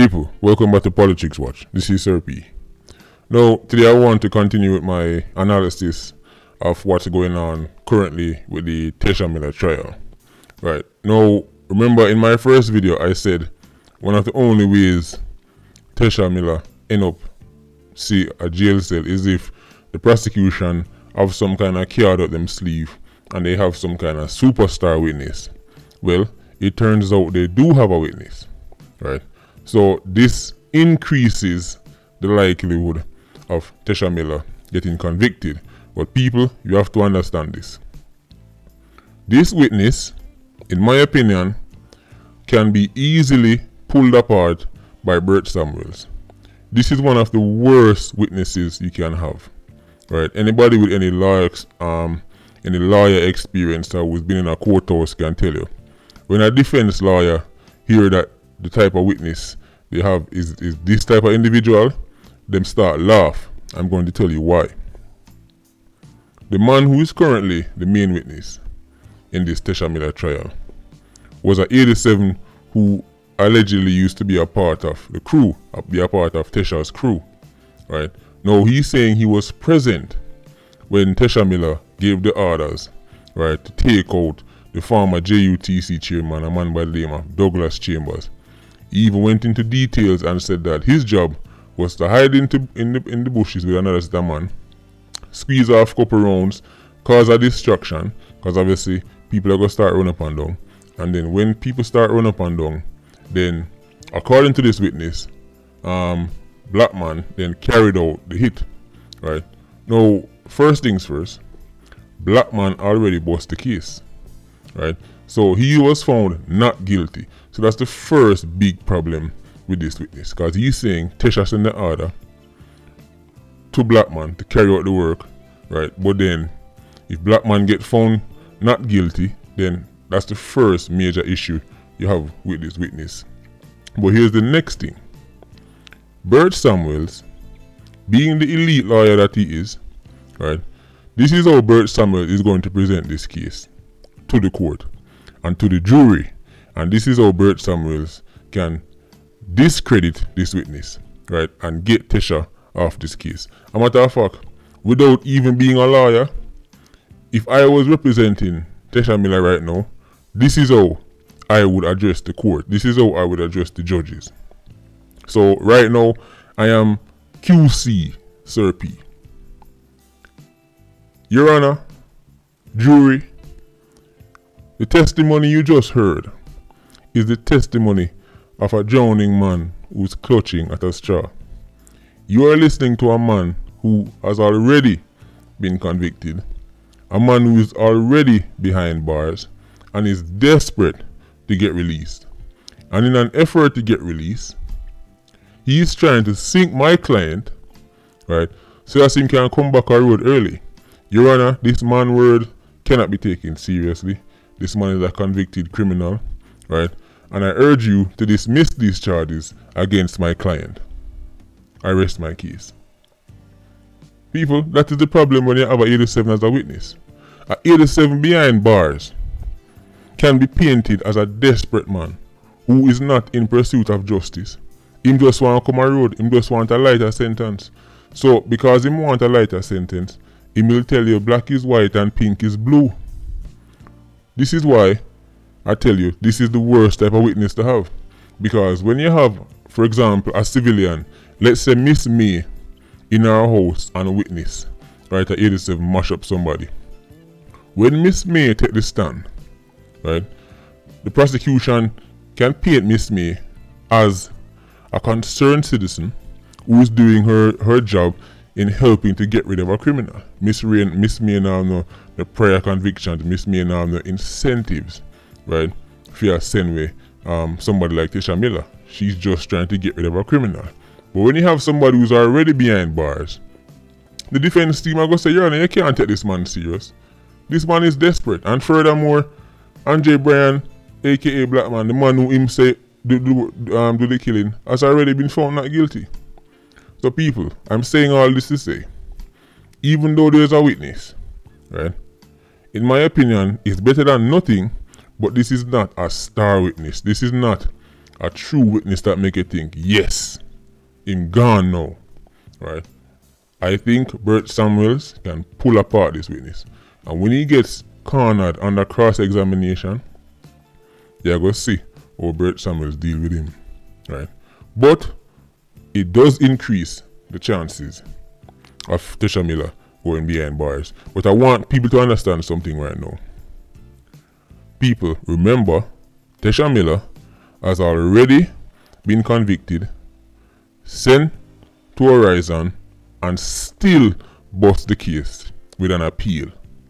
People, welcome back to Politics Watch. This is Sir P. Now, today I want to continue with my analysis of what's going on currently with the Tesha Miller trial. Right. Now, remember in my first video I said one of the only ways Tesha Miller end up see a jail cell is if the prosecution have some kind of card up them sleeve and they have some kind of superstar witness. Well, it turns out they do have a witness. Right. So this increases the likelihood of Tesha Miller getting convicted. But people, you have to understand this. This witness, in my opinion, can be easily pulled apart by Bert Samuels. This is one of the worst witnesses you can have. Right? Anybody with any lawyer experience or who's been in a courthouse can tell you. When a defense lawyer hear that the type of witness they have is this type of individual, them start laugh. I'm going to tell you why. The man who is currently the main witness in this Tesha Miller trial was an 87 who allegedly used to be a part of the crew, be a part of Tesha's crew. Right? Now he's saying he was present when Tesha Miller gave the orders, right, to take out the former JUTC chairman, a man by the name of Douglas Chambers. He even went into details and said that his job was to hide in the bushes with another set of man, squeeze off a couple rounds, cause a distraction, because obviously people are going to start running up and down. And then when people start running up and down, then according to this witness, Black Man then carried out the hit. Right? Now, first things first, Black Man already bust the case. Right? So he was found not guilty. So that's the first big problem with this witness, because he's saying Tesha sent the order to Black Man to carry out the work, right? But then if Black Man get found not guilty, then that's the first major issue you have with this witness. But here's the next thing. Bert Samuels, being the elite lawyer that he is, right? This is how Bert Samuels is going to present this case to the court and to the jury. And this is how Bert Samuels can discredit this witness, right, and get Tesha off this case. A matter of fact, without even being a lawyer, if I was representing Tesha Miller right now, this is how I would address the court. This is how I would address the judges. So right now, I am QC Sir P. Your Honor, jury, the testimony you just heard is the testimony of a drowning man who's clutching at a straw. You are listening to a man who has already been convicted, a man who is already behind bars and is desperate to get released. And in an effort to get released, he is trying to sink my client, right, so that he can come back on road early. Your Honor, this man's word cannot be taken seriously. This man is a convicted criminal, right? And I urge you to dismiss these charges against my client. I rest my case. People, that is the problem when you have an 87 as a witness. An 87 behind bars can be painted as a desperate man who is not in pursuit of justice. Him just want to come on road. Him just want a lighter sentence. So, because him want a lighter sentence, he will tell you black is white and pink is blue. This is why I tell you, this is the worst type of witness to have. Because when you have, for example, a civilian, let's say Miss May in our house and a witness, right, at 87 mash up somebody. When Miss May take the stand, right, the prosecution can paint Miss May as a concerned citizen who is doing her job in helping to get rid of a criminal. Miss May now know the prior convictions, Miss May now know incentives, right, for send way somebody like Tesha Miller. She's just trying to get rid of a criminal. But when you have somebody who's already behind bars, the defense team are going to say, Your Honor, you can't take this man serious. This man is desperate. And furthermore, Andre Bryan, aka Black Man, the man who him say do the killing, has already been found not guilty. So people, I'm saying all this to say, even though there's a witness, right, in my opinion, it's better than nothing, but this is not a star witness. This is not a true witness that make you think, yes, him gone now, right? I think Bert Samuels can pull apart this witness. And when he gets cornered under cross-examination, you're going to see how Bert Samuels deal with him, right? But it does increase the chances of Tesha Miller going behind bars. But I want people to understand something right now. People, remember, Tesha Miller has already been convicted, sent to Horizon, and still bust the case with an appeal.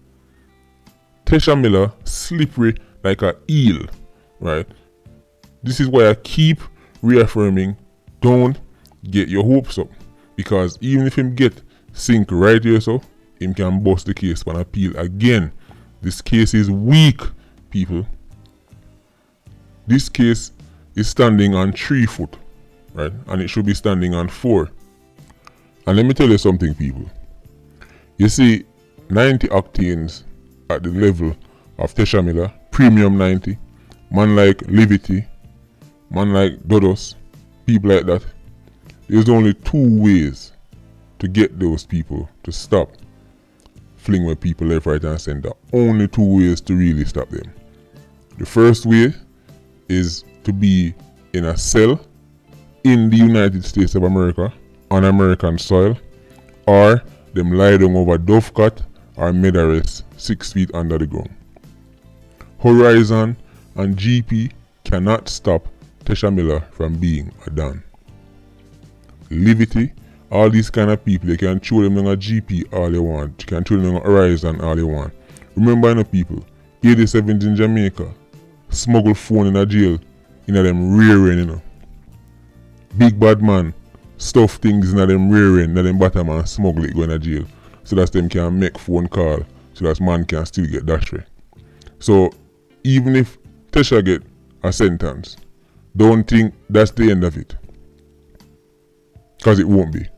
Tesha Miller slippery like an eel, right? This is why I keep reaffirming, don't get your hopes up, because even if him get sink right here so, him can bust the case for an appeal again. This case is weak, people. This case is standing on 3 foot, right? And it should be standing on 4. And let me tell you something, people. You see, 90 octanes at the level of Tesha Miller, premium 90, man like Livity, man like Dodos, people like that. There's only 2 ways to get those people to stop fling with people left, right, and center. Only 2 ways to really stop them. The first way is to be in a cell in the United States of America, on American soil, or them lie down over Dovecot or Medarest 6 feet under the ground. Horizon and GP cannot stop Tesha Miller from being a Don. Livity, all these kind of people, they can throw them on a GP all they want. You can throw them on Horizon all they want. Remember, people, 87s in Jamaica, smuggle phone in a jail, in a them rear end, Big bad man, stuff things in a them rear end, in them bottom and smuggle it, go in a jail. So that them can make phone call, so that man can still get dash way. So, even if Tesha get a sentence, don't think that's the end of it. Because it won't be.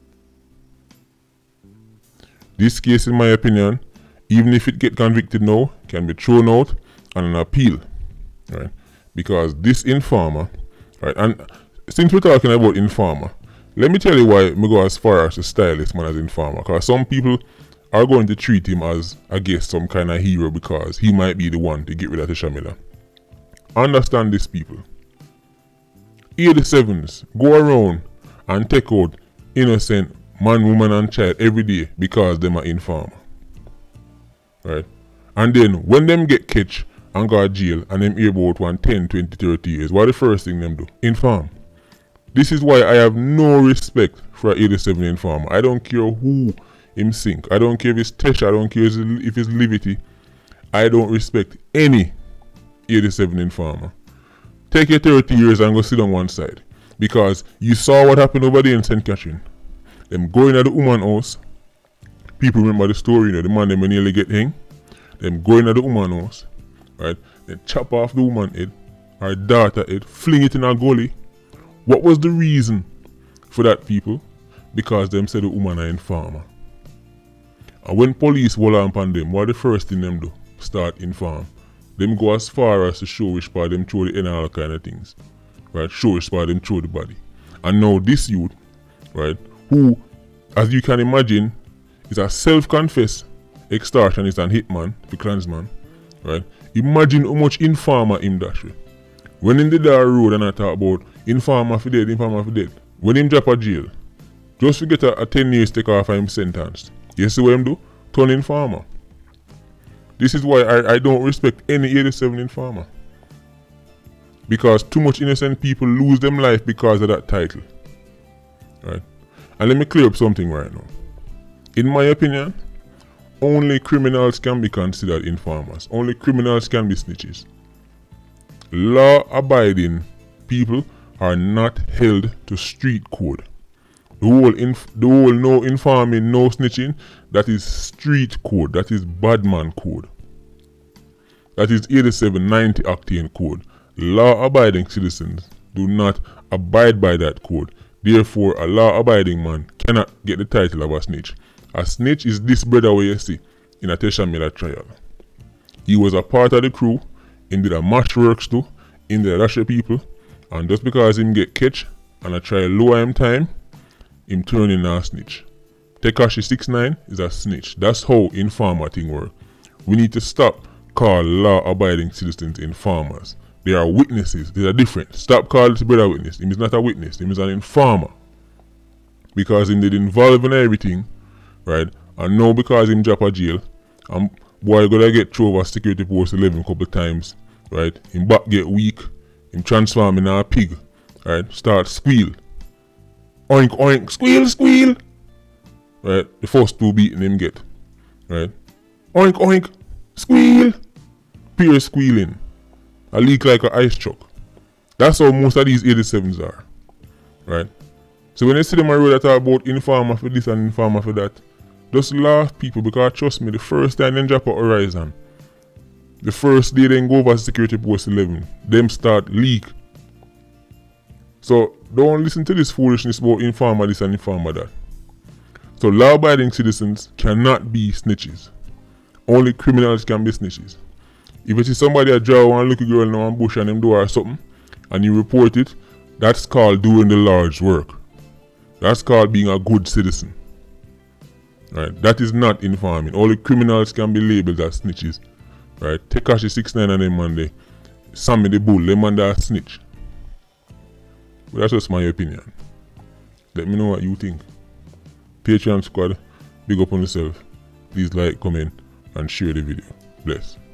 This case, in my opinion, even if it get convicted now, can be thrown out on an appeal, right? Because this informer, right? And since we're talking about informer, let me tell you why I go as far as to style this man as informer. Because some people are going to treat him as, I guess, some kind of hero because he might be the one to get rid of Tesha Miller. Understand this, people. 87s go around and take out innocent man, woman and child every day because them are informer. Right? And then when them get catch and go to jail and them hear about 1 10, 20, 30 years, what the first thing them do? Inform. This is why I have no respect for an 87 informer. I don't care who him sink. I don't care if it's Tesha. I don't care if it's Livity. I don't respect any 87 informer. Take your 30 years and go sit on one side. Because you saw what happened over there in St. Catherine. Them going at the woman house. People remember the story, the man them nearly get hanged. Them going at the woman house. Right? Then chop off the woman head, her daughter head, fling it in a gully. What was the reason for that, people? Because them said the woman are informer. And when police wall upon them, what the first thing them do? Start inform. Them go as far as to show which part them throw the end and all kind of things. Right? Show which part them throw the body. And now this youth, right, who, as you can imagine, is a self-confessed extortionist and hitman, the Klansman, right? Imagine how much informer him dash. When in the Dar Road and I talk about informer for dead, when him drop a jail, just to get a 10 years take off of him sentence. You see what him do? Turn informer. This is why I don't respect any 87 informer. Because too much innocent people lose them life because of that title. Right? And let me clear up something right now. In my opinion, only criminals can be considered informers. Only criminals can be snitches. Law-abiding people are not held to street code. The whole no informing, no snitching, that is street code. That is badman code. That is 8790 octane code. Law-abiding citizens do not abide by that code. Therefore, a law-abiding man cannot get the title of a snitch. A snitch is this brother where you see in a Tesha Miller trial. He was a part of the crew, he did a match works too, he did a dash of people, And just because him get catch and I try lower him time, him turn in a snitch. Tekashi 69 is a snitch. That's how informer thing work. We need to stop call law-abiding citizens informers. They are witnesses. They are different. Stop calling this brother a witness. He is not a witness. He is an informer. Because him did involve in everything, right? And now because him drop a jail, boy gonna get through over security post 11 couple times, right? Him back get weak. Him transform in a pig, right? Start squeal. Oink oink, squeal squeal. Right? The first two beating him get, right? Oink oink, squeal. Pure squealing. A leak like an ice truck. That's how most of these 87s are, right? So when you see them on road that talk about informer for this and informer for that, just laugh people, because trust me, the first time they drop a Horizon, the first day they go over security post 11, them start leak. So don't listen to this foolishness about informer this and informer that. So law-abiding citizens cannot be snitches. Only criminals can be snitches. If you see somebody that draw one little girl in one bush and them do or something, and you report it, that's called doing the Lord's work. That's called being a good citizen. Right? That is not informing. Only criminals can be labeled as snitches. Right? Tekashi 69 and them man, Sammy the Bull, them man that snitch. But that's just my opinion. Let me know what you think. Patreon squad, big up on yourself. Please like, comment, and share the video. Bless.